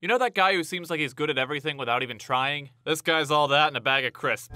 You know that guy who seems like he's good at everything without even trying? This guy's all that and a bag of crisps.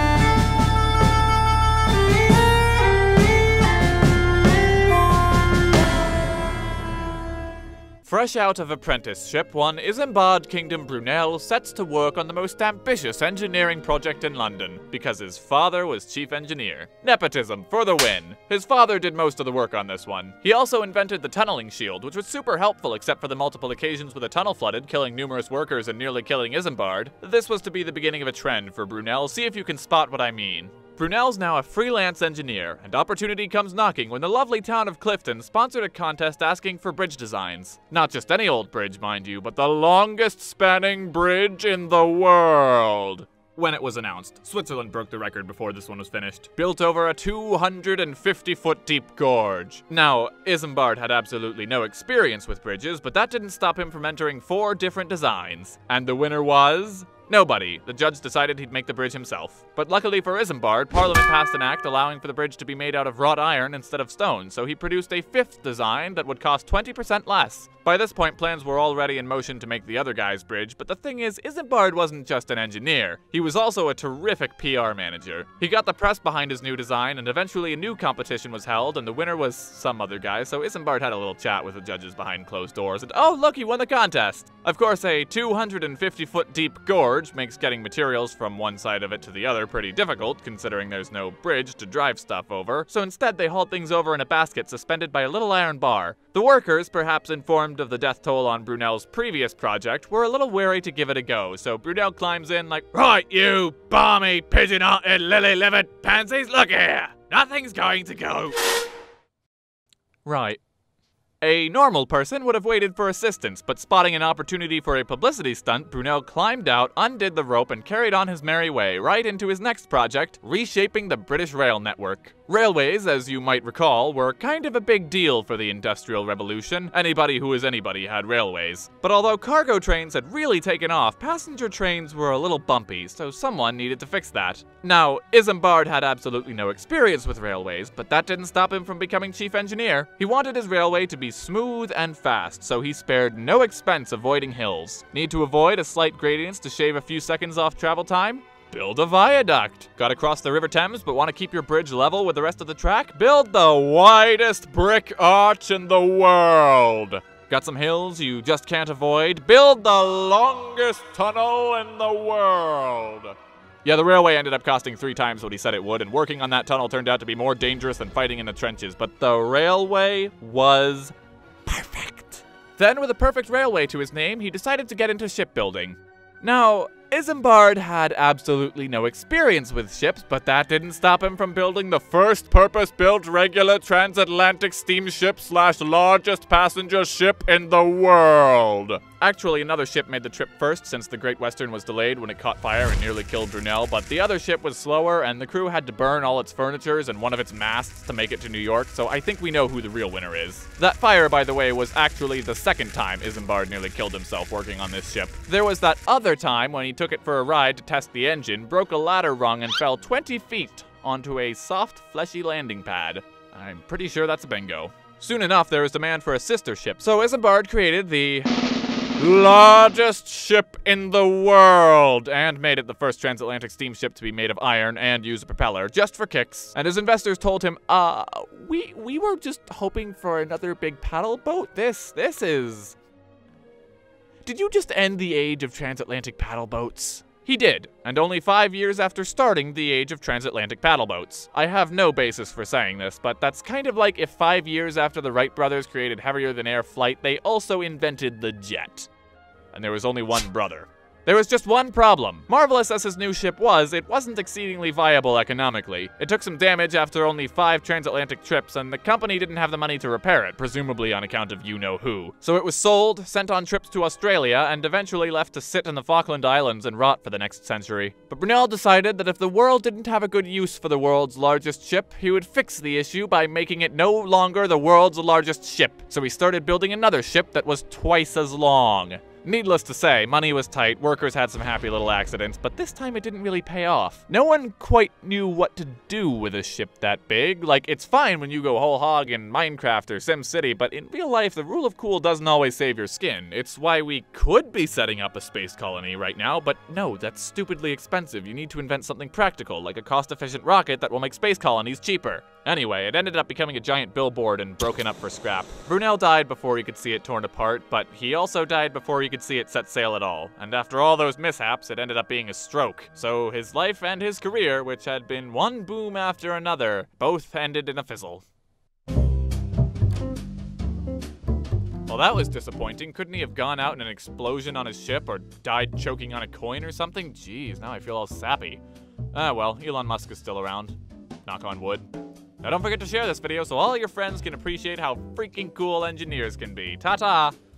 Fresh out of apprenticeship, one Isambard Brunel sets to work on the most ambitious engineering project in London, because his father was chief engineer. Nepotism for the win. His father did most of the work on this one. He also invented the tunneling shield, which was super helpful except for the multiple occasions where the tunnel flooded, killing numerous workers and nearly killing Isambard. This was to be the beginning of a trend for Brunel. See if you can spot what I mean. Brunel's now a freelance engineer, and opportunity comes knocking when the lovely town of Clifton sponsored a contest asking for bridge designs. Not just any old bridge, mind you, but the longest spanning bridge in the world. When it was announced, Switzerland broke the record before this one was finished. Built over a 250-foot deep gorge. Now, Isambard had absolutely no experience with bridges, but that didn't stop him from entering 4 different designs. And the winner was... nobody. The judge decided he'd make the bridge himself. But luckily for Isambard, Parliament passed an act allowing for the bridge to be made out of wrought iron instead of stone, so he produced a 5th design that would cost 20% less. By this point, plans were already in motion to make the other guy's bridge, but the thing is, Isambard wasn't just an engineer. He was also a terrific PR manager. He got the press behind his new design, and eventually a new competition was held, and the winner was some other guy, so Isambard had a little chat with the judges behind closed doors, and oh look, he won the contest! Of course, a 250-foot deep gorge makes getting materials from one side of it to the other pretty difficult, considering there's no bridge to drive stuff over, so instead they hauled things over in a basket suspended by a little iron bar. The workers, perhaps informed of the death toll on Brunel's previous project, were a little wary to give it a go, so Brunel climbs in like, "Right, you balmy, pigeon-hearted, lily-livered pansies, look here! Nothing's going to go." Right. A normal person would have waited for assistance, but spotting an opportunity for a publicity stunt, Brunel climbed out, undid the rope, and carried on his merry way, right into his next project, reshaping the British rail network. Railways, as you might recall, were kind of a big deal for the Industrial Revolution. Anybody who is anybody had railways. But although cargo trains had really taken off, passenger trains were a little bumpy, so someone needed to fix that. Now, Isambard had absolutely no experience with railways, but that didn't stop him from becoming chief engineer. He wanted his railway to be smooth and fast, so he spared no expense avoiding hills. Need to avoid a slight gradients to shave a few seconds off travel time? Build a viaduct. Gotta cross the River Thames but want to keep your bridge level with the rest of the track? Build the widest brick arch in the world. Got some hills you just can't avoid? Build the longest tunnel in the world. Yeah, the railway ended up costing 3 times what he said it would, and working on that tunnel turned out to be more dangerous than fighting in the trenches, but the railway was perfect. Then, with a perfect railway to his name, he decided to get into shipbuilding. Now, Isambard had absolutely no experience with ships, but that didn't stop him from building the first purpose-built regular transatlantic steamship / largest passenger ship in the world. Actually, another ship made the trip first, since the Great Western was delayed when it caught fire and nearly killed Brunel, but the other ship was slower, and the crew had to burn all its furnitures and one of its masts to make it to New York, so I think we know who the real winner is. That fire, by the way, was actually the second time Isambard nearly killed himself working on this ship. There was that other time when he took it for a ride to test the engine, broke a ladder rung, and fell 20 feet onto a soft, fleshy landing pad. I'm pretty sure that's a bingo. Soon enough, there was demand for a sister ship, so Isambard created the largest ship in the world, and made it the first transatlantic steamship to be made of iron and use a propeller, just for kicks. And his investors told him, we were just hoping for another big paddle boat. This is... Did you just end the age of transatlantic paddle boats? He did, and only 5 years after starting the age of transatlantic paddle boats. I have no basis for saying this, but that's kind of like if 5 years after the Wright brothers created heavier-than-air flight, they also invented the jet. And there was only one brother. There was just one problem. Marvelous as his new ship was, it wasn't exceedingly viable economically. It took some damage after only 5 transatlantic trips, and the company didn't have the money to repair it, presumably on account of you-know-who. So it was sold, sent on trips to Australia, and eventually left to sit in the Falkland Islands and rot for the next century. But Brunel decided that if the world didn't have a good use for the world's largest ship, he would fix the issue by making it no longer the world's largest ship. So he started building another ship that was twice as long. Needless to say, money was tight, workers had some happy little accidents, but this time it didn't really pay off. No one quite knew what to do with a ship that big. Like, it's fine when you go whole hog in Minecraft or SimCity, but in real life, the rule of cool doesn't always save your skin. It's why we could be setting up a space colony right now, but no, that's stupidly expensive. You need to invent something practical, like a cost-efficient rocket that will make space colonies cheaper. Anyway, it ended up becoming a giant billboard and broken up for scrap. Brunel died before he could see it torn apart, but he also died before he could see it set sail at all. And after all those mishaps, it ended up being a stroke. So his life and his career, which had been one boom after another, both ended in a fizzle. Well, that was disappointing. Couldn't he have gone out in an explosion on his ship or died choking on a coin or something? Jeez, now I feel all sappy. Ah, well, Elon Musk is still around. Knock on wood. Now don't forget to share this video so all your friends can appreciate how freaking cool engineers can be. Ta-ta!